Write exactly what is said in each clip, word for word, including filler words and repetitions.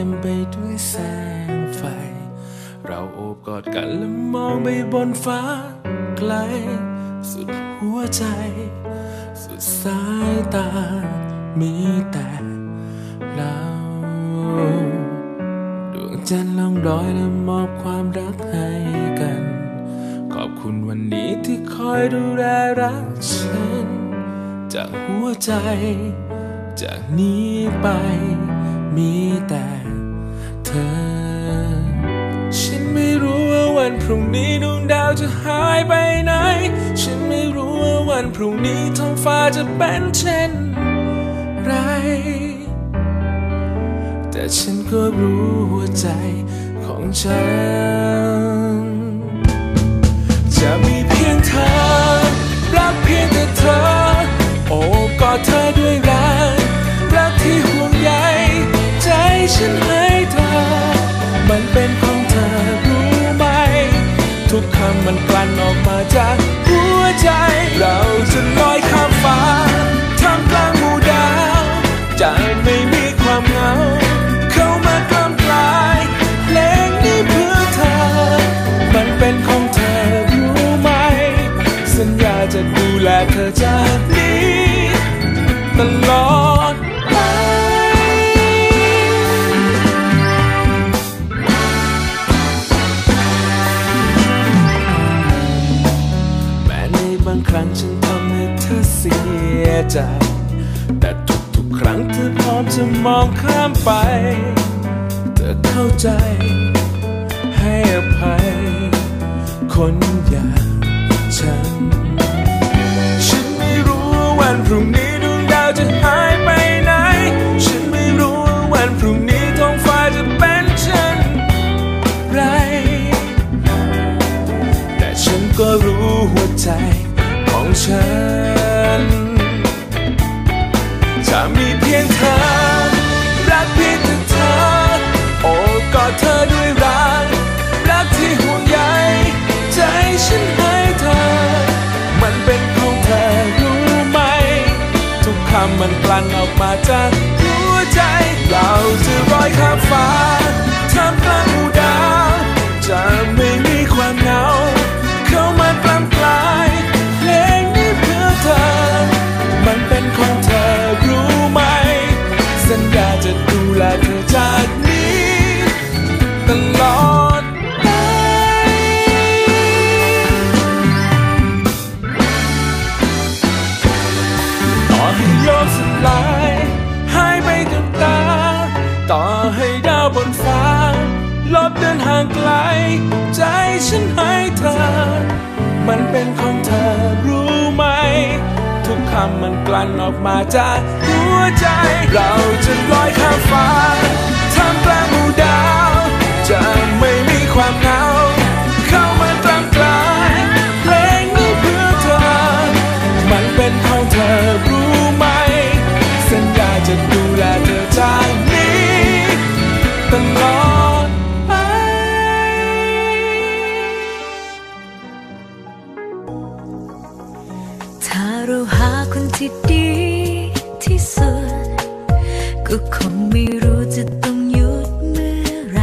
ต็มไปด้วยแสงไฟเราโอบกอดกันและมองไปบนฟ้าไกลสุดหัวใจสุดสายตามีแต่เราดวงจันทร์ล่องลอยและมอบความรักให้กันขอบคุณวันนี้ที่คอยดูแลรักฉันจากหัวใจจากนี้ไปมีแต่เธอฉันไม่รู้ว่าวันพรุ่งนี้ดวงดาวจะหายไปไหนฉันไม่รู้ว่าวันพรุ่งนี้ท้องฟ้าจะเป็นเช่นไรแต่ฉันก็รู้หัวใจของฉันจะมีเพียงเธอรักเพียงแต่เธอโอบกอดเธอด้วยรักรักที่ห่วงใยใจฉันให้เธอมันเป็นของเธอรู้ไหมทุกคำมันกลั่นออกมาจากหัวใจเราจะลอยข้ามฟ้าท่ามกลางหมู่ดาวจะไม่มีความเหงาเข้ามากล้ำกลายเพลงนี้เพื่อเธอมันเป็นของเธอรู้ไหมสัญญาจะดูแลเธอจากนี้ตลอดไปแม้ในบางครั้งฉันทำให้เธอเสียใจแต่ทุกๆครั้งเธอพร้อมจะมองข้ามไปเธอเข้าใจให้อภัยคนอย่างฉันฉันไม่รู้ว่าวันพรุ่งนี้ดวงดาวจะหายไปไหนฉันไม่รู้ว่าวันพรุ่งนี้ท้องฟ้าจะเป็นเช่นไรแต่ฉันก็รู้หัวใจของฉันจะมีเพียงเธอรักเพียงแต่เธอโอบกอดเธอด้วยรักรักที่ห่วงใยใจฉันให้เธอมันเป็นของเธอรู้ไหมทุกคำมันกลั่นออกมาจากหัวใจเราจะลอยข้ามฟ้าท่ามกลางหมู่ดาวจะไม่มีความเหงาเข้ามากล้ำกลายเพลงนี้เพื่อเธอมันเป็นของเธอรู้ไหมสัญญาจะดูแลเธอจากนี้ตลอดไปต่อให้โลกสลายหายไปกับตาต่อให้ดาวบนฟ้าลบเดินห่างไกลใจฉันให้เธอมันเป็นของเธอรู้ไหมทุกคำมันกลั่นออกมาจากหัวใจเราจะลอยข้ามฟ้าท่ามกลางหมู่ดาวจะไม่มีความเหงาเข้ามากล้ำกลายเพลงนี้เพื่อเธอมันเป็นของเธอรู้ไหมสัญญาจะดูแลเธอจากนี้ตลอดไปถ้าเราหาคนที่ดีที่สุดก็คงไม่รู้จะต้องหยุดเมื่อไร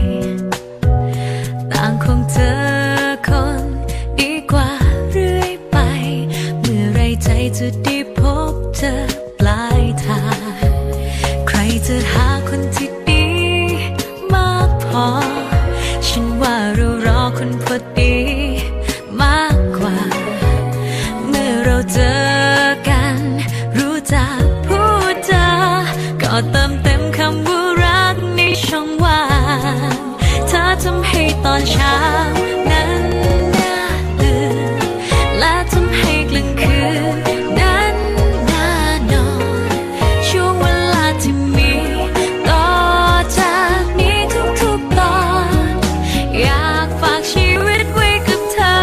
ต่างคงเจอคนดีกว่าเรื่อยไปเมื่อไรใจจะได้พบเธอปลายทางใครจะหาคนที่ดีมากพอฉันว่าเรารอคนพอดีมากกว่าเมื่อเราเจอกันรู้จักพูดจาก็เติมเต็มคำว่ารักในช่องว่างเธอทำให้ตอนเช้านั้นน่าตื่นและทำให้กลางคืนนั้นน่านอนช่วงเวลาที่มีต่อจากนี้ทุกๆตอนอยากฝากชีวิตไว้กับเธอ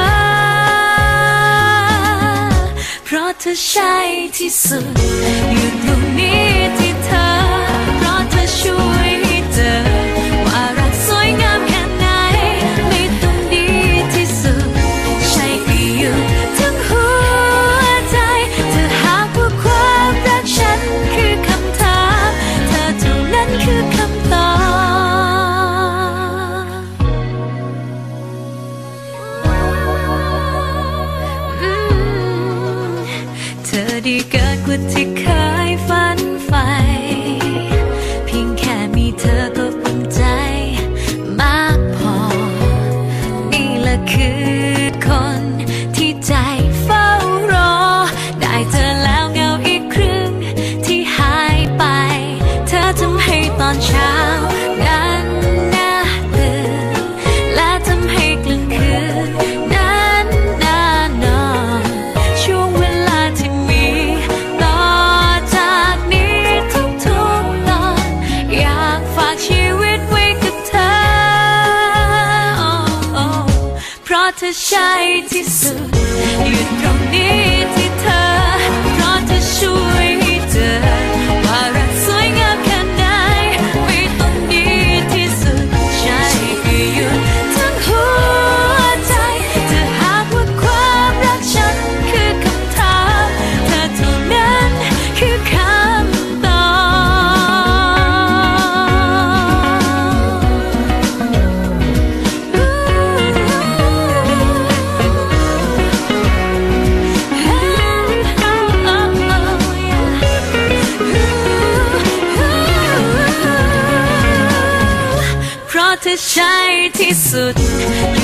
เพราะเธอใช่ที่สุดอยู่ตรงนี้ที่เธอเพราะเธอช่วยให้เจอว่ารักสวยงามแค่ไหนไม่ต้องดีที่สุดใช่ไปอยู่ทั้งหัวใจเธอหากว่าความรักฉันคือคำถามเธอเท่านั้นคือคำตอบดีเกินกว่าที่เคยฝันใฝ่เพียงแค่มีเธอก็อุ่นใจมากพอนี่แหละคือคนที่ใจเฝ้ารอได้เจอแล้วเงาอีกครึ่งที่หายไปเธอทำให้ตอนเช้านั้นน่าตื่นและทำให้กลางคืนนั้นน่านอนช่วงเวลาที่มีต่อจากนี้ทุกๆตอนอยากฝากชีวิตไว้กับเธอ oh, oh เพราะเธอใช่ที่สุดอยู่ตรงนี้ที่เธอเพราะเธอช่วยให้เจอว่ารักสวยงามแค่ไหนไว้ตรงนี้ที่สุดใช่ก็หยุดทั้งหัวใจถ้าหากว่าความรักฉันคือคำถามเธอเท่านั้นคือคำตอบเพราะเธอใช่ที่สุด